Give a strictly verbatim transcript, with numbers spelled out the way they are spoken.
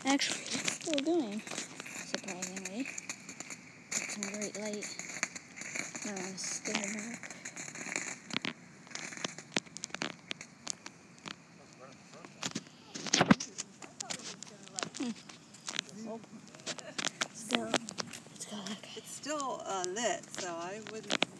Actually, it's still going, surprisingly. Got some great light. Now I'm still back. Hmm. Oh. Still, it's got like It's still uh, lit, so I wouldn't.